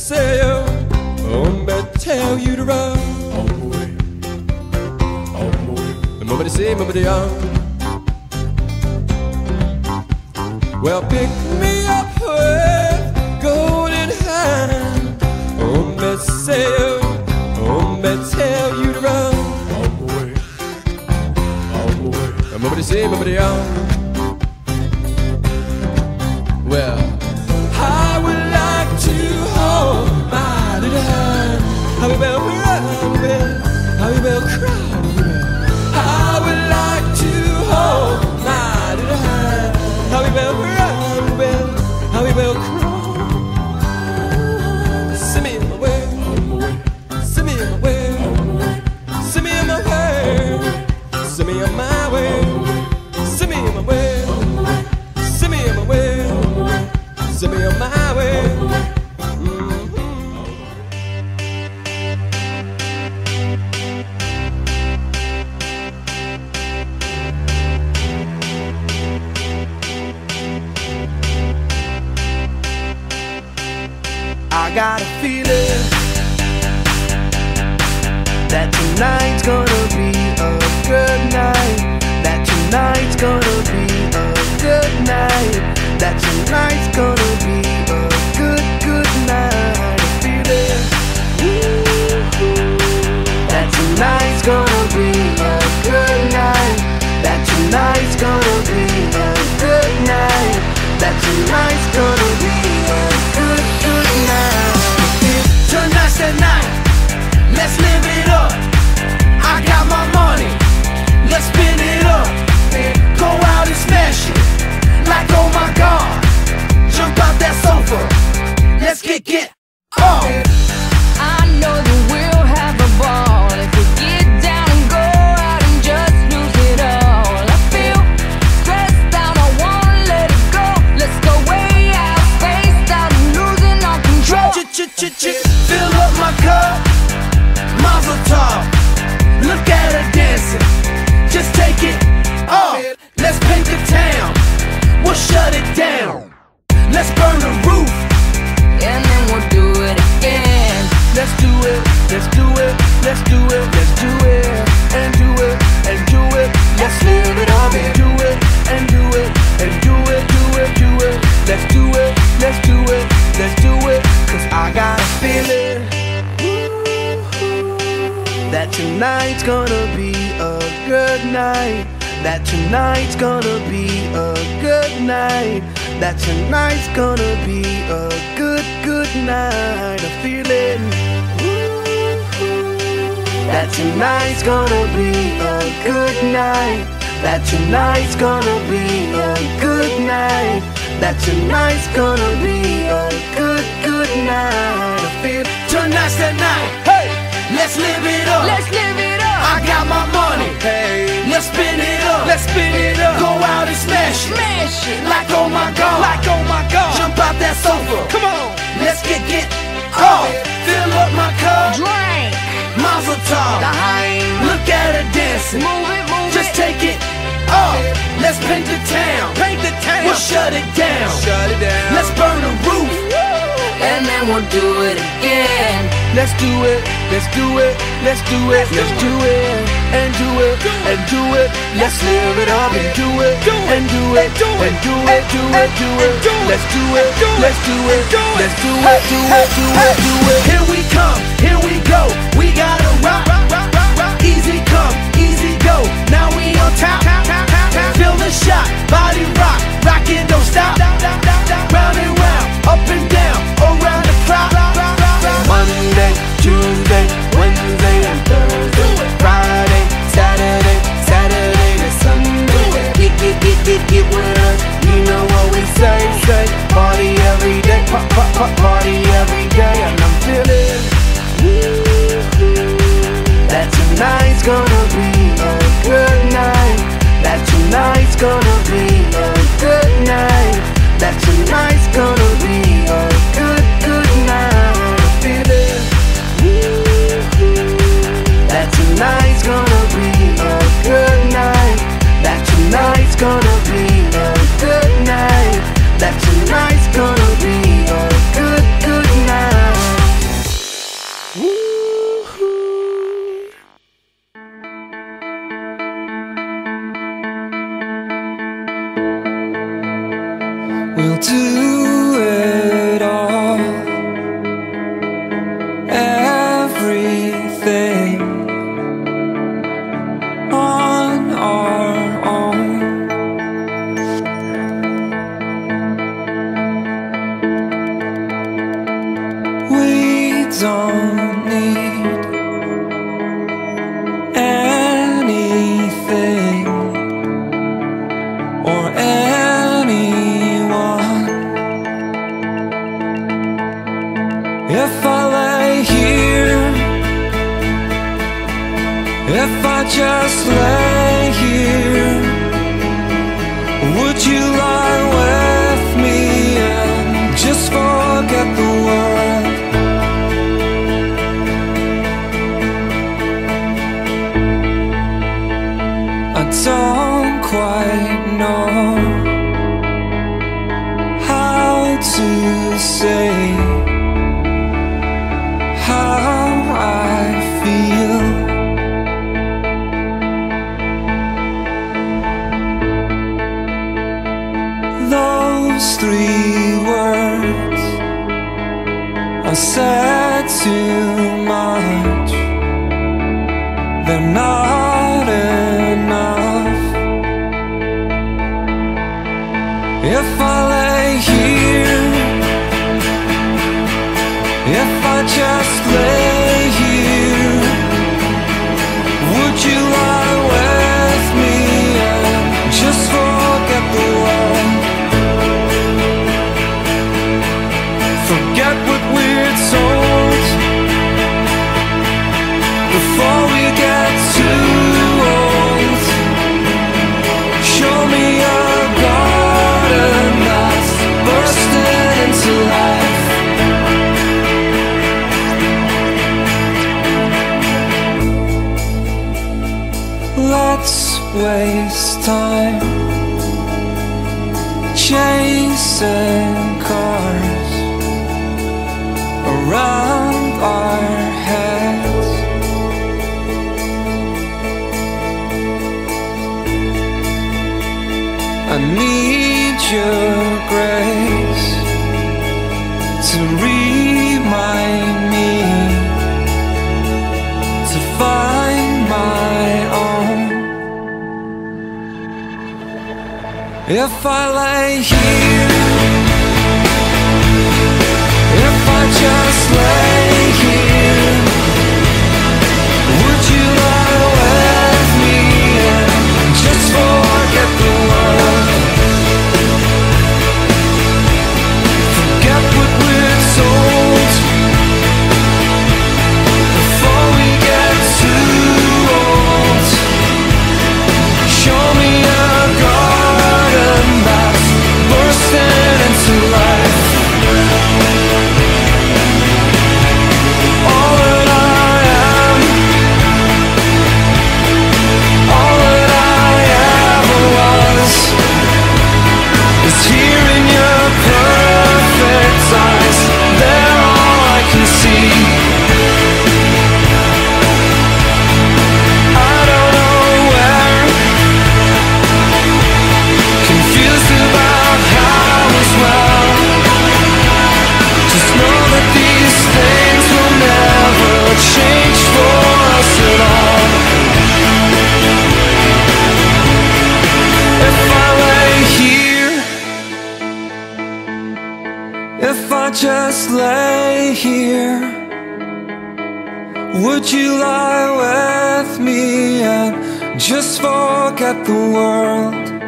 say you, tell you to run. On my way, on my way. Mama to say, mama to young. Well, pick me up with golden hand. Say you, tell you to run. On my way, on my way. Mama to say, mama to young. Well, I would like to hold my little hand. How we will cry, how we will cry. I would like to hold my little hand. How we will cry, how we will cry. Send me in my way, send me in my way, send me in my way, send me in my way, send me in my way, send me in my way, send me in my way. I got a feeling that tonight's gonna be a good night. That tonight's gonna be a good night. That tonight's gonna be a good night. A feeling that tonight's gonna be a good night. That tonight's gonna be a good night. That tonight's gonna be a good night. Tonight's the night, let's live it up. I got my money, let's spin it up. Go out and smash it, like oh my God. Jump out that sofa, let's get up. I know that we'll have a ball if we get down and go out and just lose it all. I feel stressed out, I wanna let it go. Let's go way out, spaced out and losing our control. Fill up my cup, mazel tov. Look at her dancing, just take it off. Let's paint the town, we'll shut it down. Let's burn the roof, And then we'll do it again. let's do it, let's do it, let's do it, let's do it, and do it, and do it. Let's live it up and do it, and do it, and do it, do it, do it. Let's do it, let's do it, let's do it. Cause I got a feeling that tonight's gonna be a good night. That tonight's gonna be a good night. That tonight's gonna be a good night. A feeling that tonight's gonna be a good night. That tonight's gonna be a good night. That tonight's gonna be a good night. I feel tonight's the night. Hey, let's live it up. Let's live it up. I got my money. Hey, let's spin it up. Let's spin it up. Go out and smash it. Smash it. Like oh my God. Like oh my God. Jump out that sofa. Come on. Let's get off. Fill up my cup. Drink. Mazel tov. Look at her dancing. Move it, move Just it. take it off. Let's paint the town. Paint the town. We'll shut it down. Shut it down. Let's burn the roof. And then we'll do it again. Let's do it. Let's do it. Let's do it. Let's do it. And do it. And do it. Let's live it up and do it. And do it. And do it. Do it. Do it. Let's do it. Let's do it. Let's do it. Do it. Do it. Do it. Here we come. Here we go. We gotta rock. Easy come. Easy go. Now we on top. Feel the shot. Body rock. Rockin', don't stop. Round and round. Up and down. Around the clock. Monday, Tuesday, Wednesday, and Thursday. Friday, Saturday, Saturday to Sunday. Get with us. You know what we say. Party every day. Party every day. And I'm feeling that tonight's gonna be a good night. That tonight's gonna be a good night. That tonight's gonna be a good night. I feel it. That tonight's gonna be a good night. That tonight's gonna be a good night. That tonight's gonna be a good night. do it all, everything on our own. We don't need anything or anyone. If I lay here, if I just lay here, would you lie with me and just forget the world? I don't quite know how to say how I feel. Those 3 words are said too much. They're not enough. If I lay here, if I just lay here, would you lie with me and just forget the world? Forget what we're told before we get too old. Show me a garden that's bursting into life. Let's waste time chasing cars around our heads. I need your grace to remind me to find my own. If I lay here, if I just lay here, would you lie with me and just forget the world? Forget what we're told before we get too old. Show me a garden that's bursting into life. All that I am, all that I ever was, is here in your perfect eyes. They're all I can see. I don't know where, confused about how as well. Just know that these things will never change for us at all. If I lay here, if I just lay here, would you lie with me and just forget the world?